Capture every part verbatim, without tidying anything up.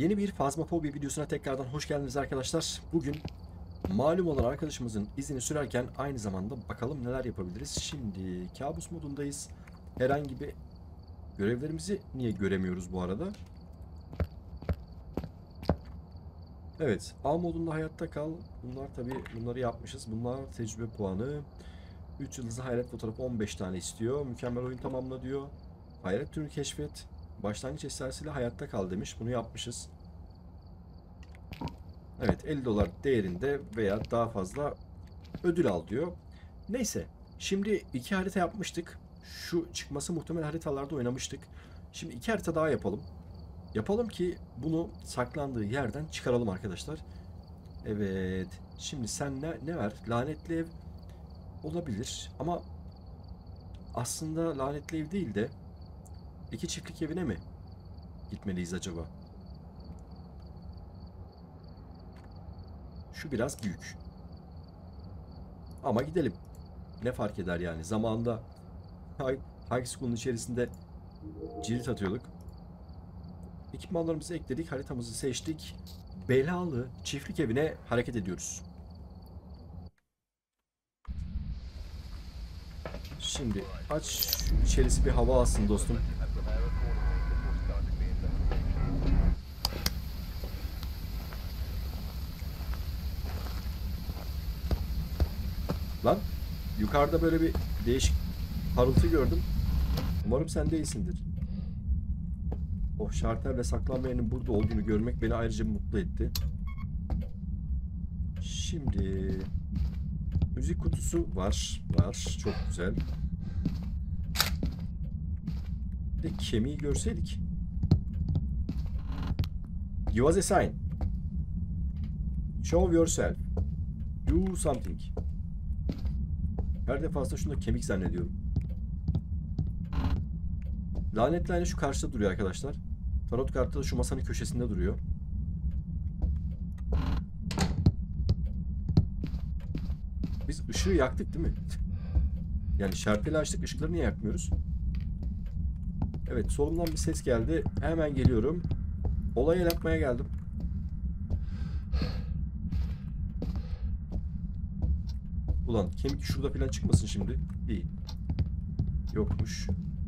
Yeni bir Phasmophobia videosuna tekrardan hoş geldiniz arkadaşlar. Bugün malum olan arkadaşımızın izini sürerken aynı zamanda bakalım neler yapabiliriz. Şimdi kabus modundayız. Herhangi bir görevlerimizi niye göremiyoruz bu arada? Evet, A modunda hayatta kal. Bunlar tabii bunları yapmışız. Bunlar tecrübe puanı. üç yıldızlı hayalet fotoğrafı on beş tane istiyor. Mükemmel oyun tamamla diyor. Hayalet türünü keşfet. Başlangıç eşyasıyla hayatta kal demiş. Bunu yapmışız. Evet, elli dolar değerinde veya daha fazla ödül al diyor. Neyse, şimdi iki harita yapmıştık. Şu çıkması muhtemel haritalarda oynamıştık. Şimdi iki harita daha yapalım. Yapalım ki bunu saklandığı yerden çıkaralım arkadaşlar. Evet, şimdi sen ne, ne ver? Lanetli ev olabilir ama aslında lanetli ev değil de iki çiftlik evine mi gitmeliyiz acaba? Şu biraz büyük. Ama gidelim. Ne fark eder yani? Zamanında High School'un içerisinde cirit atıyorduk. Ekipmanlarımızı ekledik. Haritamızı seçtik. Belalı çiftlik evine hareket ediyoruz. Şimdi aç içerisi bir hava alsın dostum. Lan yukarıda böyle bir değişik parıltı gördüm. Umarım sen değilsindir. Oh, şarterle saklanmayanın burada olduğunu görmek beni ayrıca mutlu etti. Şimdi müzik kutusu var. Var. Çok güzel. Bir de kemiği görseydik. Give us a sign. Show yourself. Do something. Her defasında şunu da kemik zannediyorum. Lanetli ayna şu karşıda duruyor arkadaşlar. Tarot kartı da şu masanın köşesinde duruyor. Biz ışığı yaktık değil mi? Yani şarteli açtık, ışıkları niye yakmıyoruz? Evet, solumdan bir ses geldi. Hemen geliyorum. Olayı el atmaya geldim. Ulan kemik şurada falan çıkmasın şimdi. İyi. Yokmuş.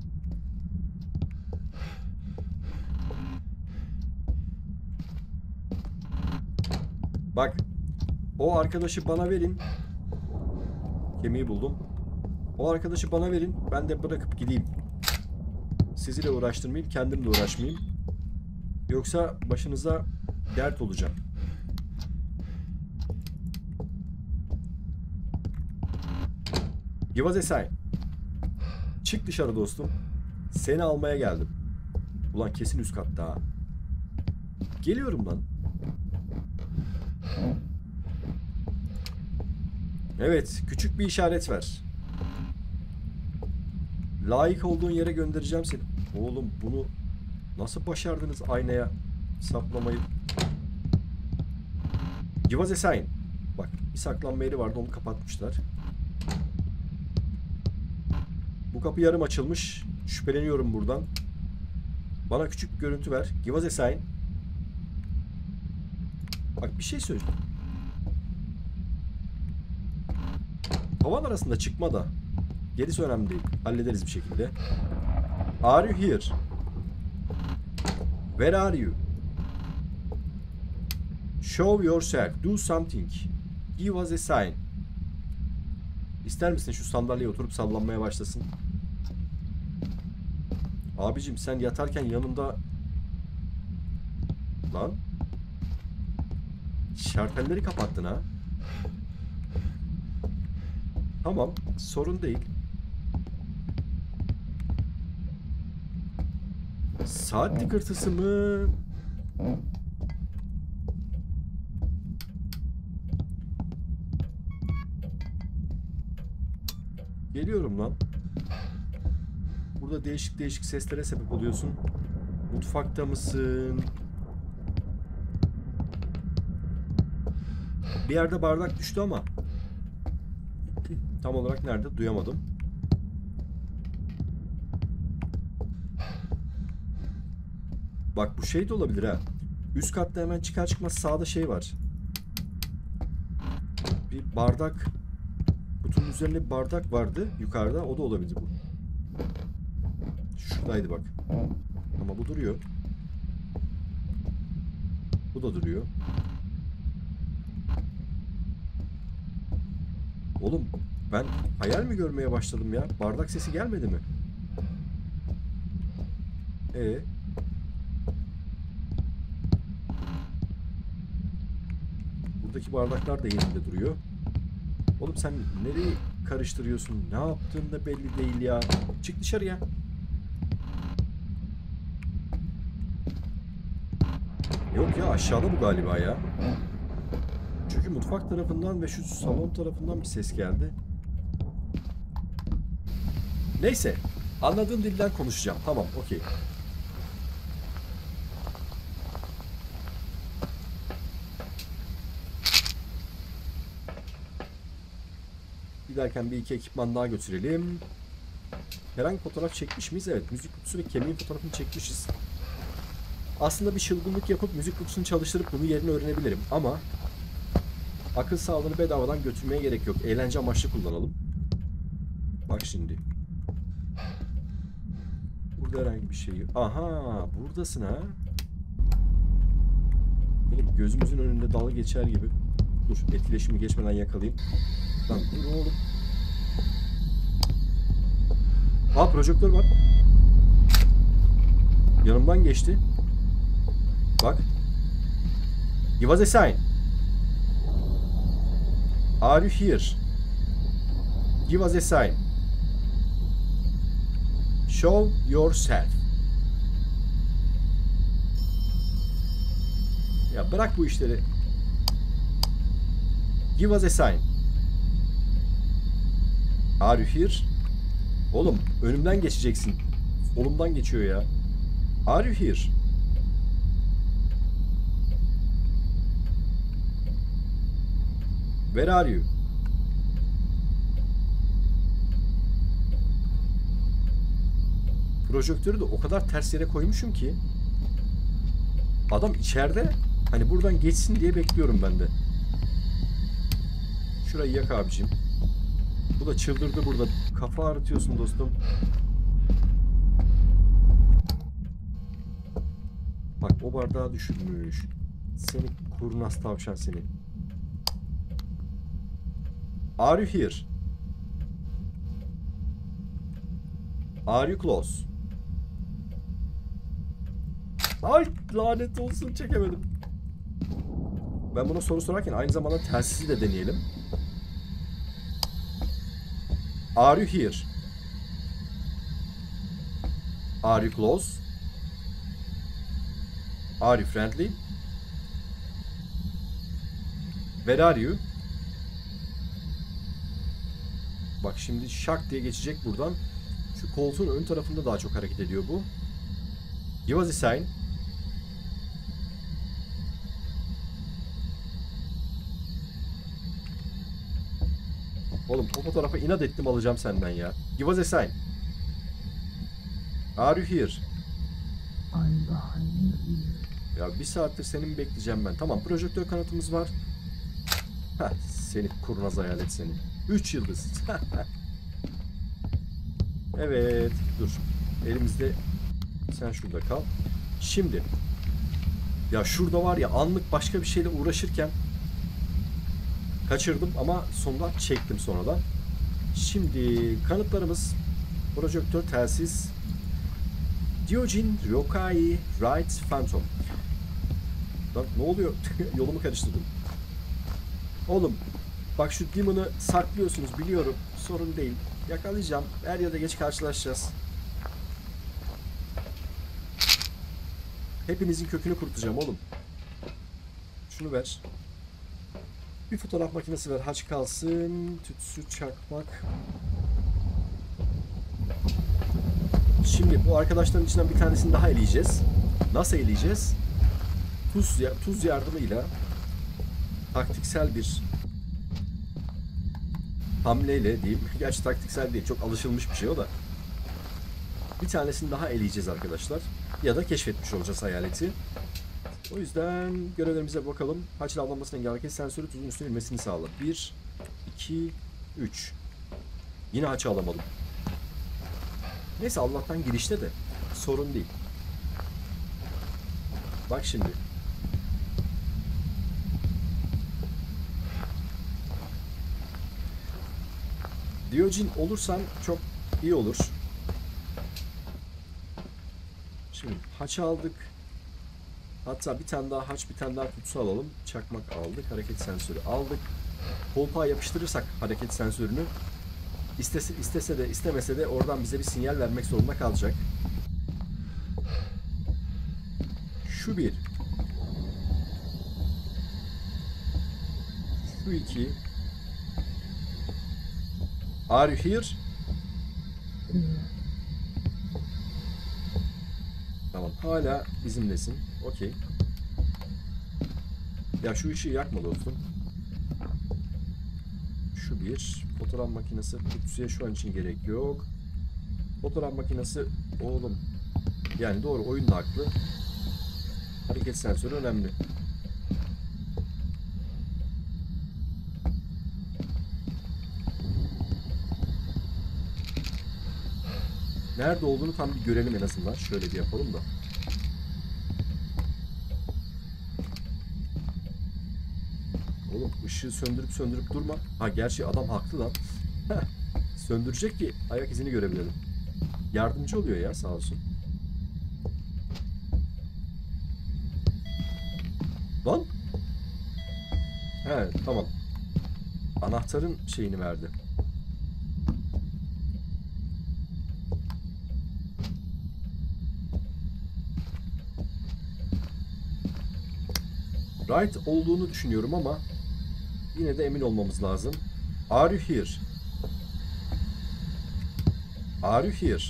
Bak. O arkadaşı bana verin. Kemiği buldum. O arkadaşı bana verin. Ben de bırakıp gideyim. Sizi de uğraştırmayayım. Kendim de uğraşmayayım. Yoksa başınıza dert olacağım. Give us a sign. Çık dışarı dostum. Seni almaya geldim. Ulan kesin üst katta ha. Geliyorum lan. Evet, küçük bir işaret ver. Layık olduğun yere göndereceğim seni. Oğlum bunu nasıl başardınız aynaya saplamayı? Give us a sign. Bak, bir saklanma yeri vardı, onu kapatmışlar. Bu kapı yarım açılmış. Şüpheleniyorum buradan. Bana küçük bir görüntü ver. Give us a sign. Bak bir şey söyleyeyim. Havan arasında çıkma da. Gerisi önemli değil. Hallederiz bir şekilde. Are you here? Where are you? Show yourself. Do something. Give us a sign. İster misin şu sandalyeye oturup sallanmaya başlasın? Abicim sen yatarken yanında... Lan. Şartelleri kapattın ha. Tamam. Sorun değil. Saat tıkırtısı mı? Geliyorum lan. Burada değişik değişik seslere sebep oluyorsun. Mutfakta mısın? Bir yerde bardak düştü ama tam olarak nerede duyamadım. Bak bu şey de olabilir ha. Üst katta hemen çıkar çıkmaz sağda şey var. Bir bardak. Kutunun üzerinde bir bardak vardı yukarıda. O da olabilir bu. Şuradaydı bak. Ama bu duruyor. Bu da duruyor. Oğlum ben hayal mi görmeye başladım ya? Bardak sesi gelmedi mi? Ee? Buradaki bardaklar da yerinde duruyor. Oğlum sen nereyi karıştırıyorsun? Ne yaptığın da belli değil ya. Çık dışarıya. Yok ya, aşağıda bu galiba ya. Çünkü mutfak tarafından ve şu salon tarafından bir ses geldi. Neyse. Anladığım dilden konuşacağım. Tamam, okey. Giderken bir iki ekipman daha götürelim. Herhangi fotoğraf çekmiş miyiz? Evet. Müzik kutusu ve kemiğin fotoğrafını çekmişiz. Aslında bir çılgınlık yapıp müzik kutusunu çalıştırıp bunu yerini öğrenebilirim. Ama akıl sağlığını bedavadan götürmeye gerek yok. Eğlence amaçlı kullanalım. Bak şimdi. Burada herhangi bir şey yok. Aha, buradasın ha. Oğlum gözümüzün önünde dalga geçer gibi. Dur, etkileşimi geçmeden yakalayayım. Lan dur oğlum. Aa, projektör var. Yanımdan geçti. Bak. Give us a sign. Are you here? Give us a sign. Show yourself. Ya bırak bu işleri. Give us a sign. Are you here? Oğlum önümden geçeceksin. Solumdan geçiyor ya. Are you here? Where are you? Projektörü de o kadar ters yere koymuşum ki adam içeride, hani buradan geçsin diye bekliyorum ben de. Şurayı yak abicim. Bu da çıldırdı burada. Kafa ağrıtıyorsun dostum. Bak o bardağı düşürmüş. Seni kurnaz tavşan seni. Are you here? Are you close? Ay lanet olsun, çekemedim. Ben buna soru sorarken aynı zamanda telsizi de deneyelim. Are you here? Are you close? Are you friendly? Where are you? Bak şimdi şak diye geçecek buradan. Şu koltuğun ön tarafında daha çok hareket ediyor bu. Give us a sign. Oğlum o fotoğrafa inat ettim, alacağım senden ya. Give us a sign. Are you here? Ya bir saattir seni mi bekleyeceğim ben? Tamam, projektör kanıtımız var. Heh, seni kurnaz hayalet seni. Üç yıldız. Evet, dur. Elimizde, sen şurada kal. Şimdi ya şurada var ya, anlık başka bir şeyle uğraşırken kaçırdım ama sonunda çektim sonradan. Şimdi kanıtlarımız: projektör, telsiz, Ryujin Ryokai Right Phantom. Lan ne oluyor? Yolumu karıştırdım. Oğlum bak, şu Demon'ı saklıyorsunuz biliyorum. Sorun değil. Yakalayacağım. Er ya da geç karşılaşacağız. Hepinizin kökünü kurutacağım oğlum. Şunu ver. Bir fotoğraf makinesi ver. Haç kalsın. Tütsü, çakmak. Şimdi bu arkadaşların içinden bir tanesini daha eleyeceğiz. Nasıl eleyeceğiz? Tuz, tuz yardımıyla taktiksel bir hamleyle diyeyim. Gerçi taktiksel değil. Çok alışılmış bir şey o da. Bir tanesini daha eleyeceğiz arkadaşlar. Ya da keşfetmiş olacağız hayaleti. O yüzden görevlerimize bakalım. Haç avlanmasına engel hareket sensörü tuzun üstüne inmesini sağla. bir, iki, üç. Yine haç alamadım. Neyse Allah'tan girişte de sorun değil. Bak şimdi. Diyojin olursan çok iyi olur. Şimdi haç aldık. Hatta bir tane daha haç, bir tane daha kutusu alalım. Çakmak aldık. Hareket sensörü aldık. Kolpağa yapıştırırsak hareket sensörünü istese, istese de istemese de oradan bize bir sinyal vermek zorunda kalacak. Şu bir. Şu iki. Are you here? Tamam. Hala bizimlesin. Okey. Ya şu ışığı yakma dostum. Şu bir. Fotoğraf makinesi kutusuya şu an için gerek yok. Fotoğraf makinesi oğlum. Yani doğru, oyun da haklı. Hareket sensörü önemli. Nerede olduğunu tam bir görelim en azından. Şöyle bir yapalım da. Oğlum ışığı söndürüp söndürüp durma. Ha gerçi adam haklı lan. Söndürecek ki ayak izini görebilelim. Yardımcı oluyor ya sağ olsun. Lan. He tamam. Anahtarın şeyini verdi. Right olduğunu düşünüyorum ama yine de emin olmamız lazım. Are you here? Are you here?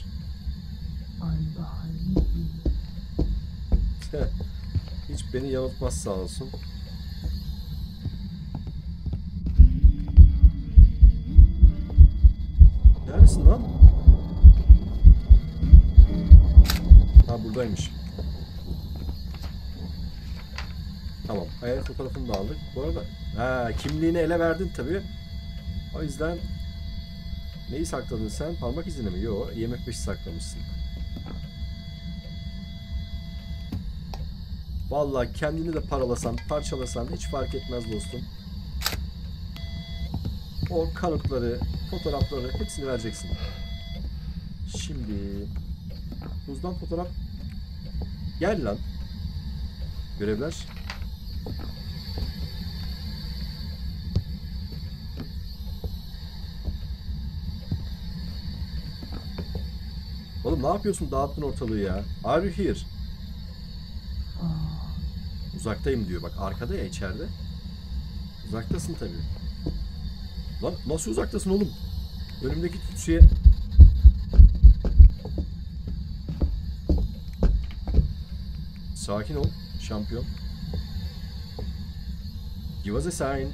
Hiç beni yanıltmaz sağ olsun. Neredesin lan? Ha buradaymış. Tamam. Hayal fotoğrafını da aldık. Bu arada ha, kimliğini ele verdin tabii. O yüzden neyi sakladın sen? Parmak izini mi? Yok. I M F beşi saklamışsın. Vallahi kendini de paralasan, parçalasan hiç fark etmez dostum. O kanıtları, fotoğrafları hepsini vereceksin. Şimdi buzdan fotoğraf. Gel lan. Görevler. Oğlum ne yapıyorsun? Dağıttın ortalığı ya. Are you here? Uzaktayım diyor. Bak arkada ya, içeride. Uzaktasın tabii. Lan nasıl uzaktasın oğlum? Önümdeki tütsüye... Sakin ol şampiyon. Give us a sign.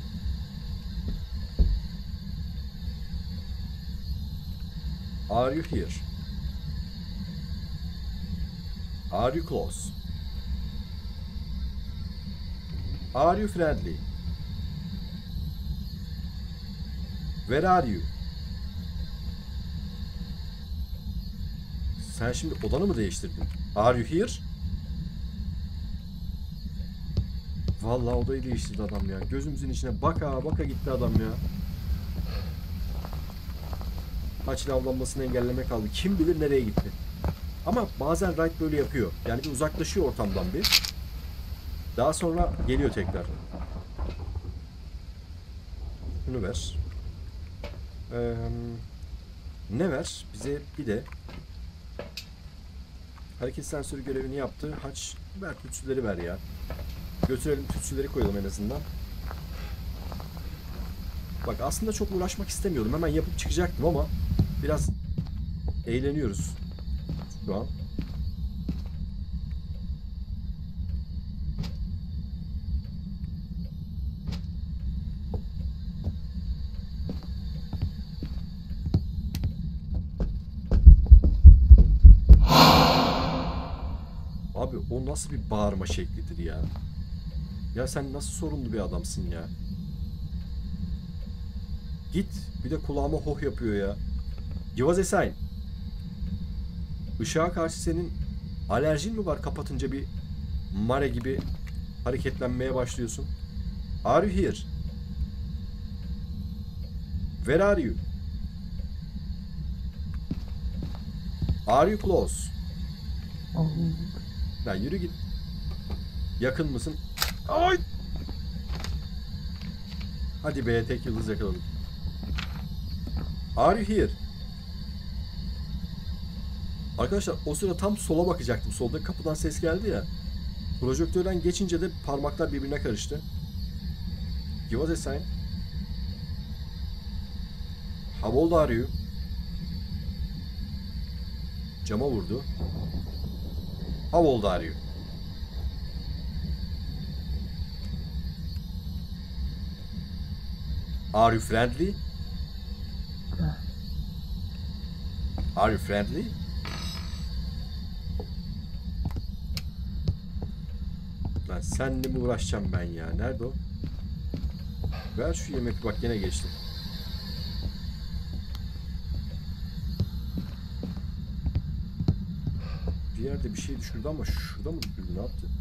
Are you here? Are you close? Are you friendly? Where are you? Sen şimdi odanı mı değiştirdin? Are you here? Vallahi odayı değiştirdi adam ya. Gözümüzün içine baka baka gitti adam ya. Haçlı avlanmasını engelleme kaldı. Kim bilir nereye gitti. Ama bazen Wright böyle yapıyor. Yani bir uzaklaşıyor ortamdan bir. Daha sonra geliyor tekrar. Şunu ver. Ee, ne ver? Bize bir de hareket sensörü görevini yaptı. Haç ver, tütsüleri ver ya. Götürelim, tütsüleri koyalım en azından. Bak aslında çok uğraşmak istemiyordum. Hemen yapıp çıkacaktım ama biraz eğleniyoruz şu an. Abi Abi o nasıl bir bağırma şeklidir ya? Ya sen nasıl sorunlu bir adamsın ya? Git. Bir de kulağıma hoh yapıyor ya. Give us a sign. Işığa karşı senin alerjin mi var, kapatınca bir mare gibi hareketlenmeye başlıyorsun? Are you here? Where are you? Are you close? Lan yürü git. Yakın mısın? Ay! Hadi be, tek yıldız yakaladık. Are you here? Arkadaşlar o sıra tam sola bakacaktım. Soldaki kapıdan ses geldi ya. Projektörden geçince de parmaklar birbirine karıştı. Give us a sign. How old are you? Cama vurdu. How old are you? Are you friendly? Are you friendly? Lan senle mi uğraşacağım ben ya? Nerede o? Ver şu yemek, bak yine geçti. Bir yerde bir şey düşürdü ama şurada mı düşürdü, ne yaptı?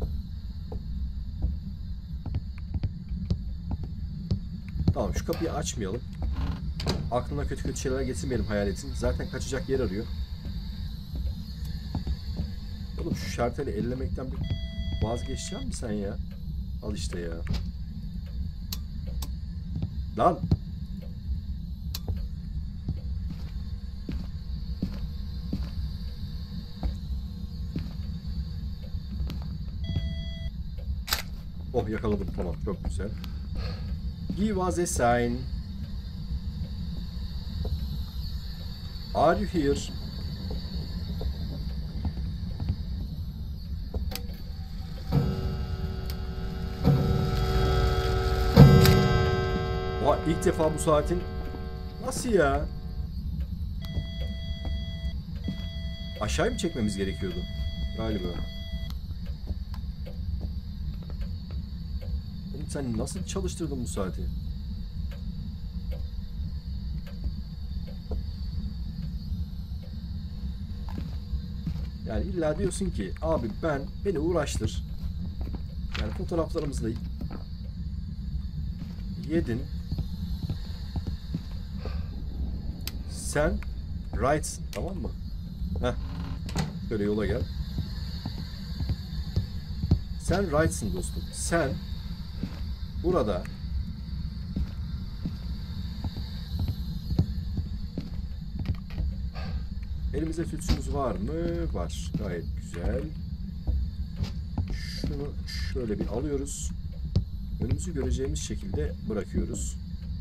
Tamam, şu kapıyı açmayalım. Aklına kötü kötü şeyler getirmeyelim hayaletin. Zaten kaçacak yer arıyor. Oğlum şu şarteli ellemekten bir vazgeçecek misin sen ya? Al işte ya. Lan! Oh, yakaladım, tamam, çok güzel. Give us a sign. Are you here? Oha, ilk defa bu saatin... Nasıl ya? Aşağıya mı çekmemiz gerekiyordu? Galiba. Oğlum sen nasıl çalıştırdın bu saati? Yani illa diyorsun ki abi ben beni uğraştır. Yani fotoğraflarımızı da yedin. Sen rights'ın, tamam mı? Heh. Şöyle yola gel. Sen rights'ın dostum. Sen burada elimizde tütsümüz var mı? Var. Gayet güzel. Şunu şöyle bir alıyoruz. Önümüzü göreceğimiz şekilde bırakıyoruz.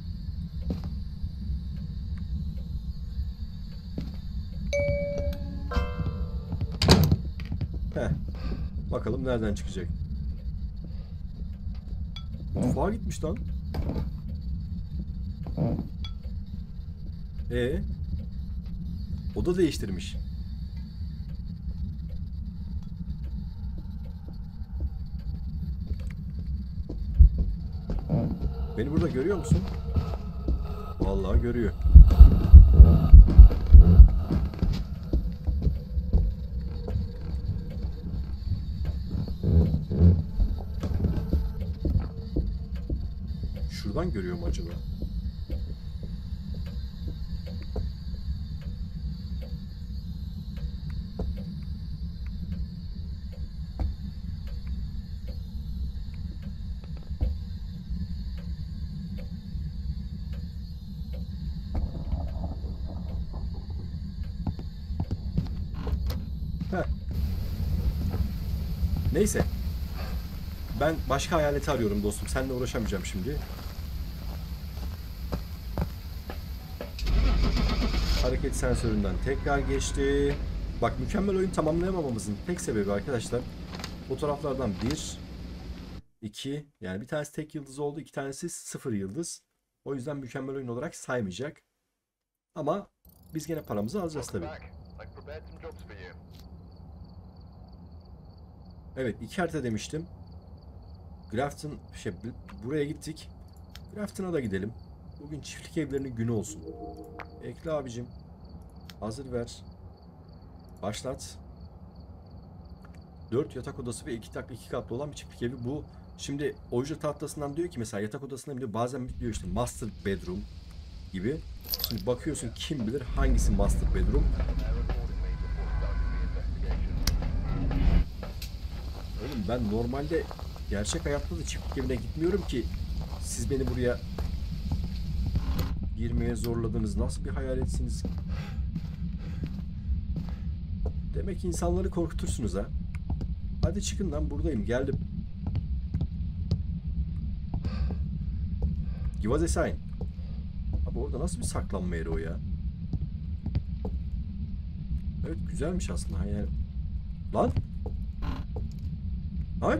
Heh. Bakalım nereden çıkacak. Mutfağa gitmiş lan. E oda değiştirmiş. Beni burada görüyor musun? Vallahi görüyor. Şuradan görüyor mu acaba? Heh. Neyse. Ben başka hayaleti arıyorum dostum. Seninle uğraşamayacağım şimdi. Hareket sensöründen tekrar geçti. Bak, mükemmel oyun tamamlayamamamızın tek sebebi arkadaşlar, fotoğraflardan bir, iki, yani bir tanesi tek yıldız oldu, iki tanesi sıfır yıldız. O yüzden mükemmel oyun olarak saymayacak. Ama biz gene paramızı alacağız tabii. Evet, iki harita demiştim. Grafton şey buraya gittik. Grafton'a da gidelim. Bugün çiftlik evlerinin günü olsun. Ekle abicim. Hazır ver. Başlat. dört yatak odası ve iki tak iki katlı olan bir çiftlik evi bu. Şimdi oyuncu tahtasından diyor ki mesela yatak odasında diyor, bazen diyor işte master bedroom gibi. Şimdi bakıyorsun kim bilir hangisi master bedroom. Oğlum ben normalde gerçek hayatta da çiftlik evine gitmiyorum ki siz beni buraya girmeye zorladınız. Nasıl bir hayaletsiniz? Demek ki insanları korkutursunuz ha. Hadi çıkın lan, buradayım, geldim. Give us a sign. Abi orada nasıl bir saklanma yeri o ya? Evet, güzelmiş aslında yani. Lan. Lan.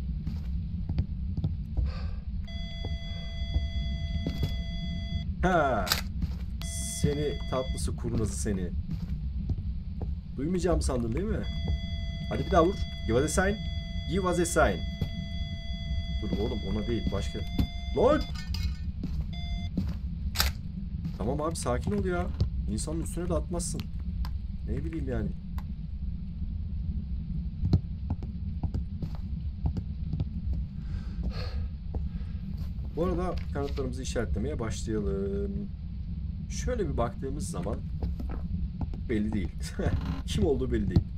Ha. Seni tatlısı kurnazı seni. Duymayacağım sandın değil mi? Hadi bir daha vur. Give us a sign. Give us a sign. Dur oğlum, ona değil, başka. Lan. Tamam abi, sakin ol ya. İnsanın üstüne de atmazsın. Ne bileyim yani. Bu arada kanıtlarımızı işaretlemeye başlayalım. Şöyle bir baktığımız zaman belli değil. Kim olduğu belli değil.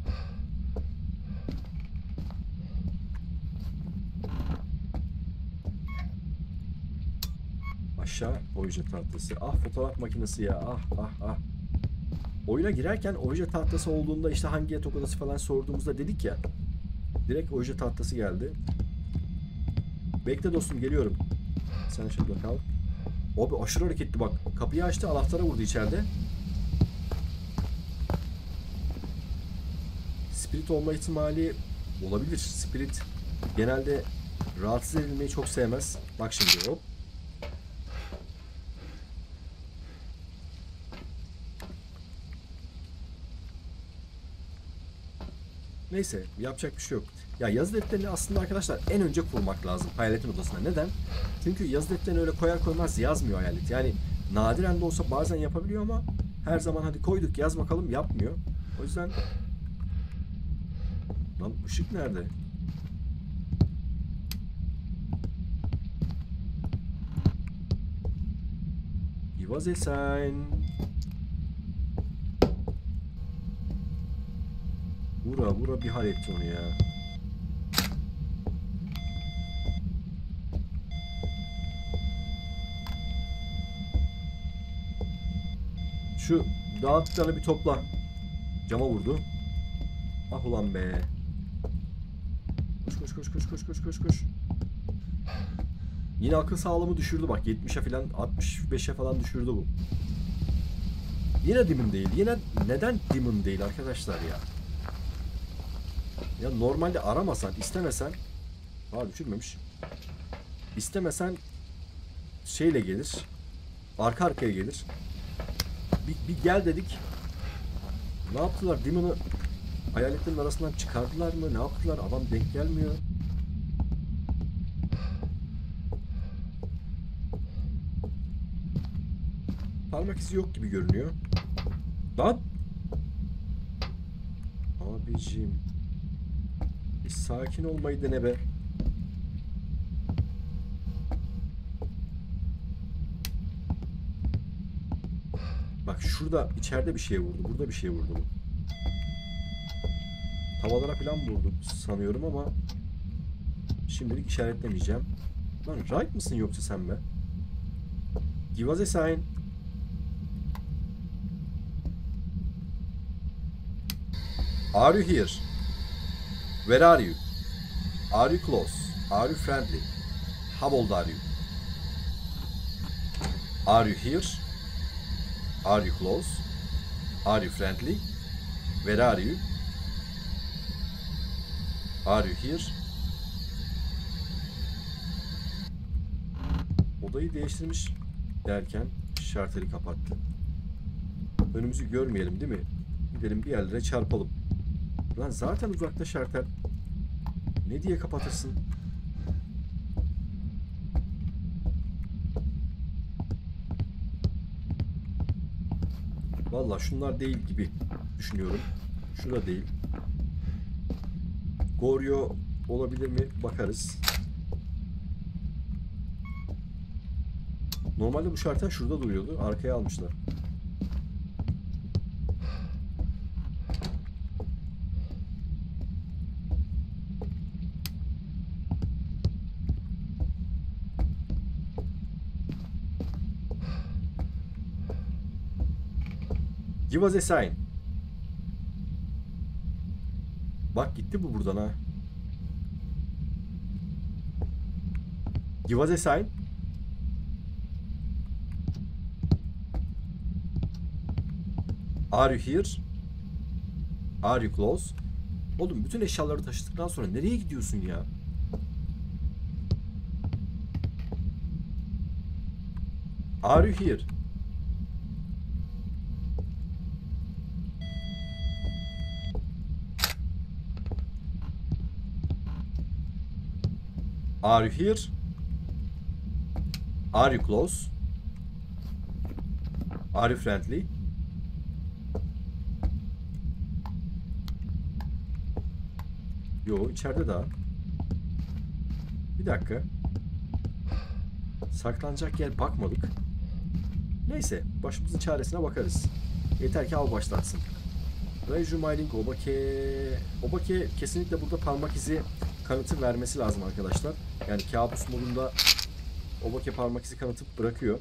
Aşağı oje tahtası. Ah, fotoğraf makinesi ya. Ah ah ah. Oyuna girerken oje tahtası olduğunda işte hangi yatak odası falan sorduğumuzda dedik ya. Direkt oje tahtası geldi. Bekle dostum, geliyorum. Sen şurada kal. Abi aşırı hareketli bak. Kapıyı açtı, anahtara vurdu içeride. Spirit olma ihtimali olabilir. Spirit genelde rahatsız edilmeyi çok sevmez. Bak şimdi hop. Neyse, yapacak bir şey yok. Ya yazı defterini aslında arkadaşlar en önce kurmak lazım hayaletin odasına. Neden? Çünkü yazı defterini öyle koyar koymaz yazmıyor hayalet. Yani nadiren de olsa bazen yapabiliyor ama her zaman hadi koyduk yaz bakalım yapmıyor. O yüzden... Lan ışık nerede? Give us a sign. Vura vura bir hal etti onu ya. Şu dağıttıklarını bir topla. Cama vurdu. Ah ulan be. Koş koş koş koş koş koş koş koş. Yine akıl sağlığımı düşürdü bak, yetmişe falan altmış beşe falan düşürdü bu. Yine Demon değil. Yine neden Demon değil arkadaşlar ya? Ya normalde aramasan, istemesen, ha düşürmemiş. İstemesen şeyle gelir. Arka arkaya gelir. Bir, bir gel dedik. Ne yaptılar? Demon'ı hayaletlerin arasından çıkardılar mı? Ne yaptılar? Adam denk gelmiyor. Parmak izi yok gibi görünüyor. Lan! Abiciğim. Bir sakin olmayı dene be. Bak şurada içeride bir şey vurdu. Burada bir şey vurdu. Tavalara falan vurdu sanıyorum ama şimdilik işaretlemeyeceğim. Lan right mısın yoksa sen be? Give us a sign. Are you here? Where are you? Are you close? Are you friendly? How old are you? Are you here? Are you close? Are you friendly? Where are you? Are you here? Odayı değiştirmiş derken şarteli kapattı. Önümüzü görmeyelim değil mi? Gidelim bir yerlere çarpalım. Lan zaten uzakta şartel. Ne diye kapatırsın? Vallahi şunlar değil gibi düşünüyorum. Şu da değil. Goryo olabilir mi? Bakarız. Normalde bu şartel şurada duruyordu. Arkaya almışlar. Give us a sign. Bak gitti bu buradan ha. Give us a sign. Are you here? Are you close? Oğlum bütün eşyaları taşıdıktan sonra nereye gidiyorsun ya? Are you here? Are you here? Are you close? Are you friendly? Yo, içeride daha. Bir dakika. Saklanacak yer bakmadık. Neyse, başımızın çaresine bakarız. Yeter ki av başlatsın. Raiju Mining Obake... Obake kesinlikle burada parmak izi kanıtı vermesi lazım arkadaşlar. Yani kabus modunda Obake parmak izi kanıtı bırakıyor.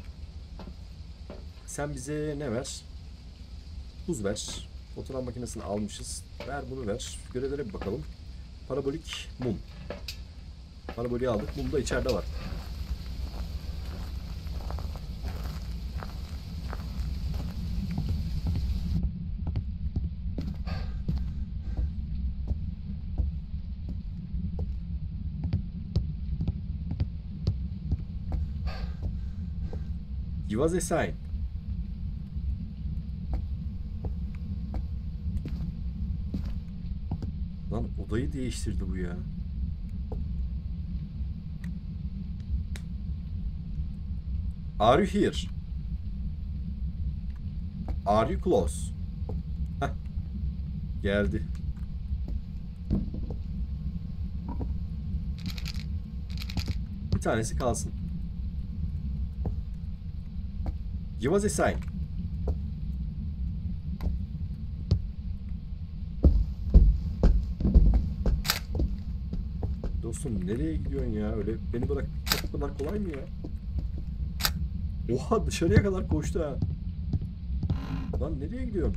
Sen bize ne ver? Buz ver. Fotoğraf makinesini almışız. Ver bunu ver. Görevlere bir bakalım. Parabolik mum. Paraboliği aldık. Mum da içeride var. Give us a sign. Lan odayı değiştirdi bu ya. Are you here? Are you close? Heh. Geldi. Bir tanesi kalsın. Give us a sign. Dostum nereye gidiyorsun ya? Öyle beni bırak bu kadar kolay mı ya? Oha dışarıya kadar koştu ha. Lan nereye gidiyorsun?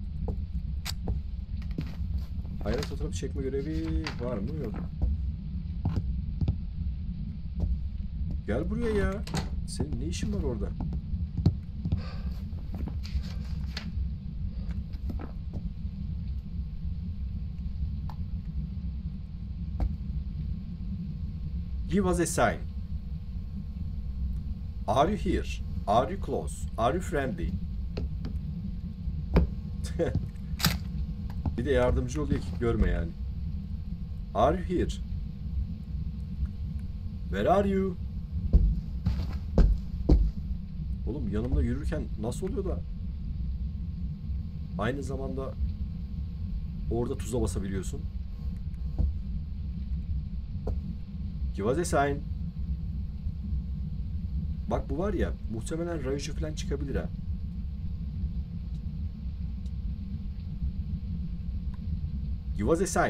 Hayret fotoğrafı çekme görevi var mı? Yok. Gel buraya ya. Senin ne işin var orada? Give us a sign. Are you here? Are you close? Are you friendly? Bir de yardımcı oluyor ki görme yani. Are you here? Where are you? Oğlum yanımda yürürken nasıl oluyor da aynı zamanda orada tuza basabiliyorsun? Give us a sign. Bak bu var ya muhtemelen Raiju falan çıkabilir ha. Give us a sign.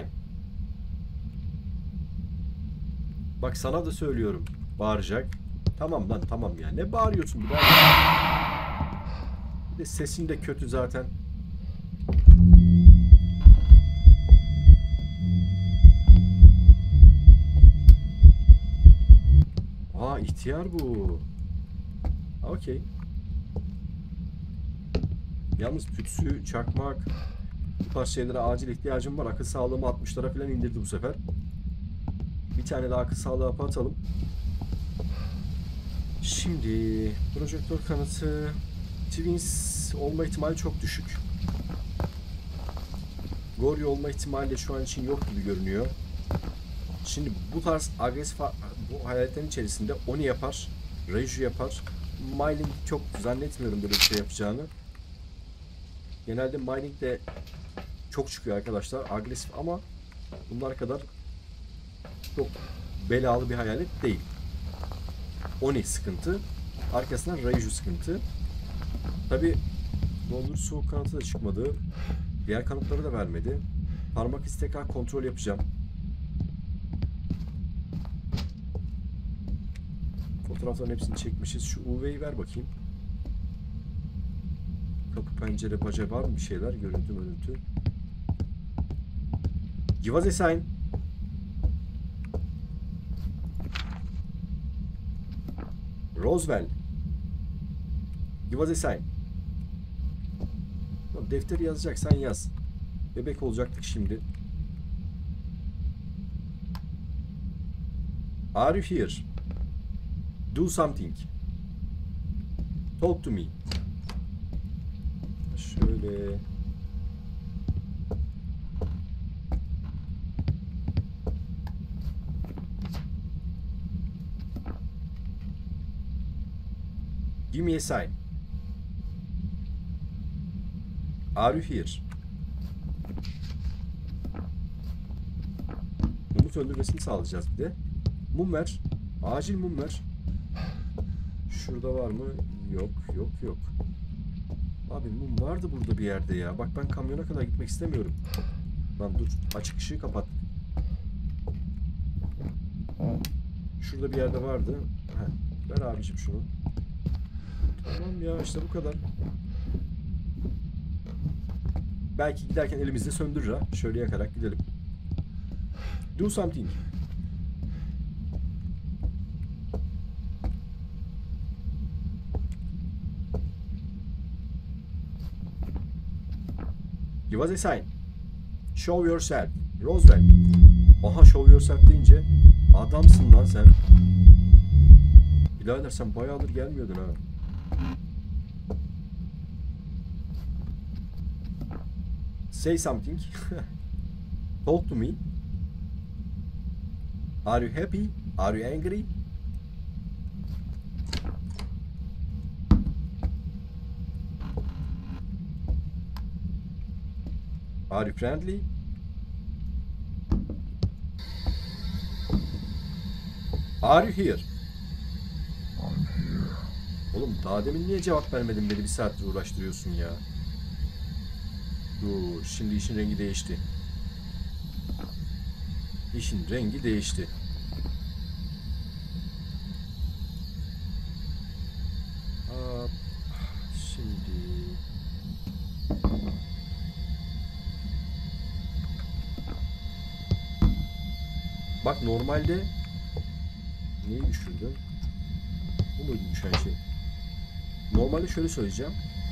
Bak sana da söylüyorum. Bağıracak. Tamam lan tamam ya. Ne bağırıyorsun bir daha? Bir de sesin de kötü zaten. Aa ihtiyar bu. Okey. Yalnız tütsü, çakmak, bu tarz şeylere acil ihtiyacım var. Akıl sağlığımı altmışlara falan indirdi bu sefer. Bir tane daha akıl sağlığı hapı atalım. Şimdi projektör kanıtı Twins olma ihtimali çok düşük. Goryo olma ihtimali şu an için yok gibi görünüyor. Şimdi bu tarz agresif bu hayaletlerin içerisinde Oni yapar, Reiju yapar. Myling çok zannetmiyorum böyle bir şey yapacağını. Genelde Myling de çok çıkıyor arkadaşlar, agresif ama bunlar kadar çok belalı bir hayalet değil. Oni sıkıntı, arkasından Reiju sıkıntı. Tabi dondurucu soğuk kanıtı da çıkmadı. Diğer kanıtları da vermedi. Parmak izi tekrar kontrol yapacağım. Fotoğrafların hepsini çekmişiz. Şu U V'yi ver bakayım. Kapı, pencere, baca var mı bir şeyler? Görüntü, görüntü. Give us a sign. Roswell. Give us a sign. Defteri yazacaksan yaz. Bebek olacaktık şimdi. Are you here? Do something. Talk to me. Şöyle. Give me a sign. Are you here? Mumu söndürmesini sağlayacağız bir de. Mum ver. Acil mum ver. Şurada var mı? Yok, yok, yok. Abi mum vardı burada bir yerde ya. Bak ben kamyona kadar gitmek istemiyorum. Lan dur, açık ışığı kapat. Şurada bir yerde vardı. Heh, ver abicim şunu. Tamam ya, işte bu kadar. Belki giderken elimizde söndürür ha. Şöyle yakarak gidelim. Do something. Give us a sign. Show yourself. Roswell. Aha, show yourself deyince adamsın lan sen. Birader sen bayağıdır gelmiyordun ha. Say something. Talk to me. Are you happy? Are you angry? Are you friendly? Are you here? Oğlum daha demin niye cevap vermedin, beni bir saattir uğraştırıyorsun ya. Dur, şimdi işin rengi değişti. İşin rengi değişti. Aa, şimdi... Bak normalde... Neyi düşürdün? Bu muydu düşen şey? Normalde şöyle söyleyeceğim.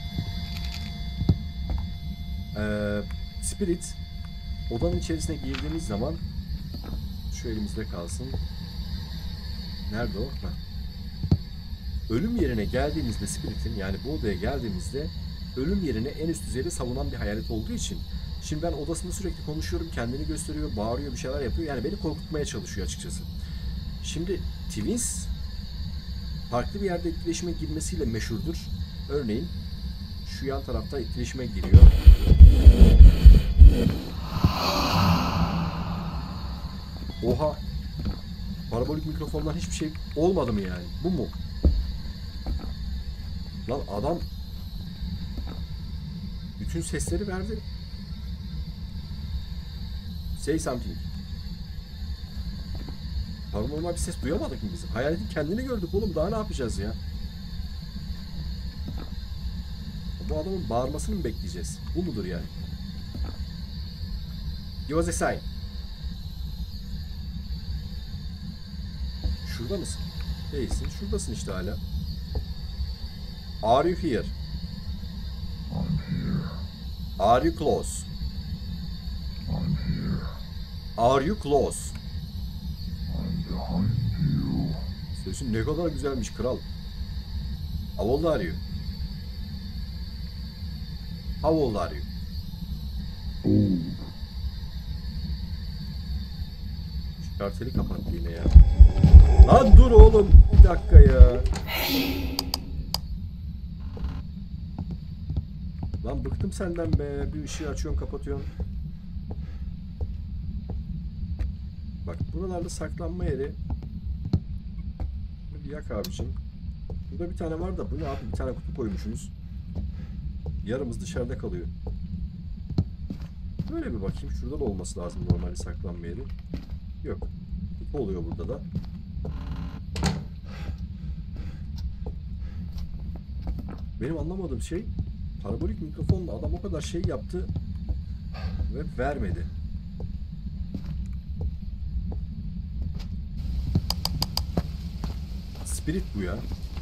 Ee, Spirit odanın içerisine girdiğimiz zaman şu elimizde kalsın. Nerede o? Ha. Ölüm yerine geldiğimizde Spirit'in, yani bu odaya geldiğimizde ölüm yerine en üst düzeyde savunan bir hayalet olduğu için, şimdi ben odasında sürekli konuşuyorum, kendini gösteriyor, bağırıyor, bir şeyler yapıyor. Yani beni korkutmaya çalışıyor açıkçası. Şimdi Twins farklı bir yerde etkileşime girmesiyle meşhurdur. Örneğin şu yan tarafta etkileşime giriyor. Oha! Parabolik mikrofonlar hiçbir şey olmadı mı yani? Bu mu? Lan adam bütün sesleri verdi. Say something. Paranormal bir ses duyamadık mı biz? Hayaletin kendini gördük oğlum, daha ne yapacağız ya? Bu adamın bağırmasını mı bekleyeceğiz? Bu mudur yani? Give us a sign. Şurada mısın? Değilsin. Şuradasın işte hala. Are you here? I'm here. Are you close? I'm here. Are you close? I'm behind you. Sesin ne kadar güzelmiş kral. How old are you? How old are you? Old. Karteli kapattı yine ya. Lan dur oğlum. Bir dakika ya. Lan bıktım senden be. Bir ışığı açıyorsun kapatıyorsun. Bak buralarda saklanma yeri. Bir yak abicim. Burada bir tane var da bu ne abi? Bir tane kutu koymuşsunuz. Yarımız dışarıda kalıyor. Böyle bir bakayım. Şurada da olması lazım normalde saklanma yeri. Yok. Kutu oluyor burada da. Benim anlamadığım şey, parabolik mikrofonla adam o kadar şey yaptı ve vermedi. Spirit bu ya.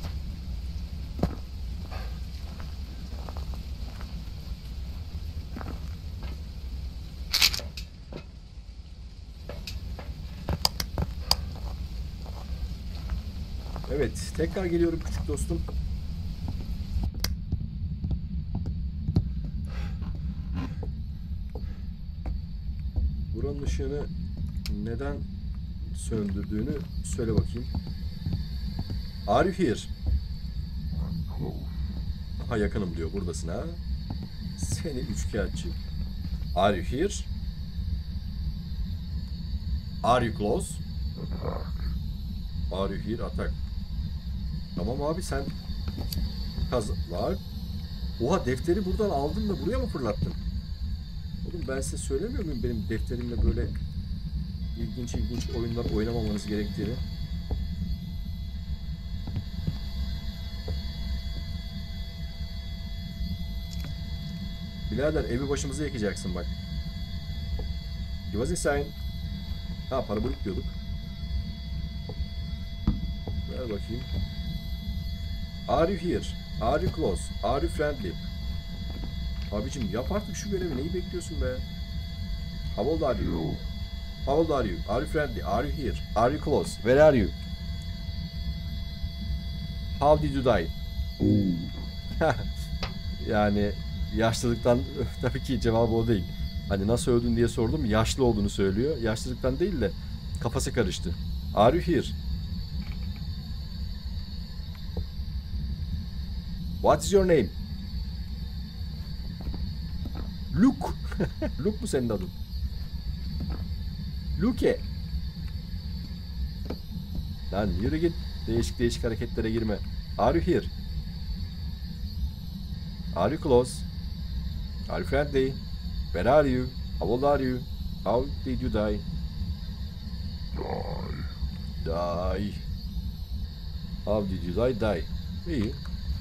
Evet, tekrar geliyorum küçük dostum. Buranın ışığını neden söndürdüğünü söyle bakayım. Are you here? I'm close. Ha yakınım diyor. Buradasın ha. Seni üçkağıtçı. Are you here? Are you close? Attack. Are you here? Attack. Tamam abi sen kaz var. Oha defteri buradan aldın da buraya mı fırlattın? Oğlum ben size söylemiyor muyum benim defterimle böyle ilginç ilginç oyunlar oynamamanız gerektiğini? Birader evi başımıza yakacaksın bak. Give us a sign. Ha parabolik diyorduk. Ver bakayım. Are you here? Are you close? Are you friendly? Abicim yap artık şu görevi. Neyi bekliyorsun be? How old are you? How old are you? Are you friendly? Are you here? Are you close? Where are you? How did you die? Old. Yani yaşlılıktan tabii ki cevabı o değil. Hani nasıl öldün diye sordum. Yaşlı olduğunu söylüyor. Yaşlılıktan değil de kafası karıştı. Are you here? What is your name? Luke. Luke mu senin adın? Luke. Lan yürü git. Değişik değişik hareketlere girme. Are you here? Are you close? Are you friendly? Where are you? How old are you? How did you die? Die. Die. How did you die? Die. İyi.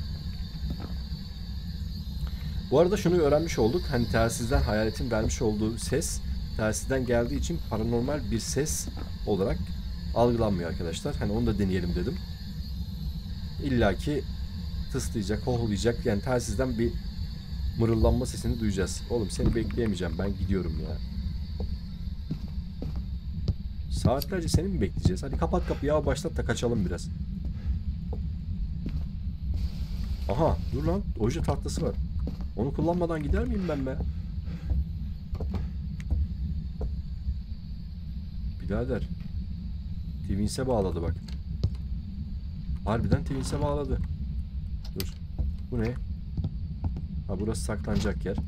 Bu arada şunu öğrenmiş olduk. Hani telsizden hayaletin vermiş olduğu ses telsizden geldiği için paranormal bir ses olarak algılanmıyor arkadaşlar. Hani onu da deneyelim dedim. İlla ki tıslayacak, hohlayacak. Yani telsizden bir mırıldanma sesini duyacağız. Oğlum seni bekleyemeyeceğim. Ben gidiyorum ya. Saatlerce seni mi bekleyeceğiz? Hadi kapat kapıyı, ya başlat da kaçalım biraz. Aha dur lan. Oje tahtası var. Onu kullanmadan gider miyim ben be? Birader. Twins'e bağladı bak. Harbiden Twins'e bağladı. Dur. Bu ne? Ha burası saklanacak yer.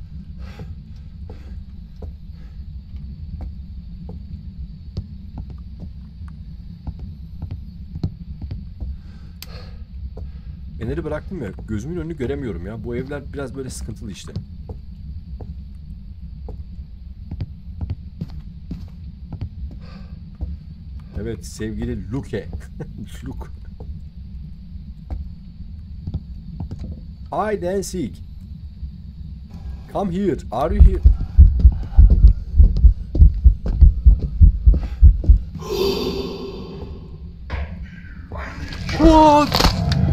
Feneri bıraktım ya. Gözümün önünü göremiyorum ya. Bu evler biraz böyle sıkıntılı işte. Evet sevgili Luke. Luke. Hide and seek. Come here. Are you here? What?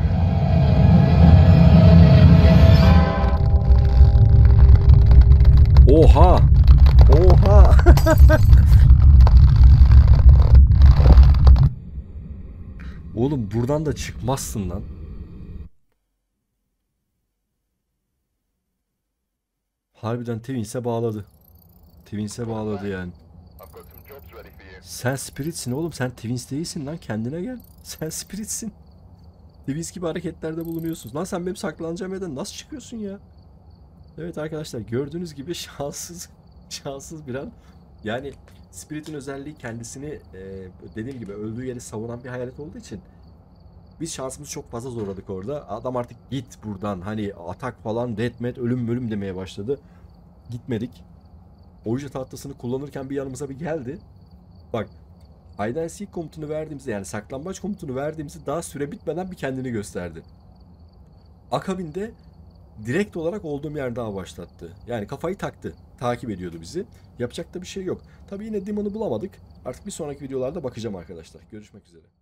Oha. Oha. Oğlum buradan da çıkmazsın lan. Harbiden Twins'e bağladı. Twins'e bağladı yani. I've got some jobs ready for you. Sen Spirit'sin oğlum. Sen Twins değilsin lan. Kendine gel. Sen Spirit'sin. Twins gibi hareketlerde bulunuyorsun. Lan sen benim saklanacağım yerden nasıl çıkıyorsun ya? Evet arkadaşlar, gördüğünüz gibi şanssız şanssız bir an. Yani Spirit'in özelliği kendisini e, dediğim gibi öldüğü yeri savunan bir hayalet olduğu için biz şansımızı çok fazla zorladık orada. Adam artık git buradan, hani atak falan, deathmatch, ölüm bölüm demeye başladı. Gitmedik. Ouija tahtasını kullanırken bir yanımıza bir geldi. Bak, hide and seek komutunu verdiğimizde, yani saklambaç komutunu verdiğimizde daha süre bitmeden bir kendini gösterdi. Akabinde direkt olarak olduğum yer daha başlattı. Yani kafayı taktı. Takip ediyordu bizi. Yapacak da bir şey yok. Tabii yine Demon'ı bulamadık. Artık bir sonraki videolarda bakacağım arkadaşlar. Görüşmek üzere.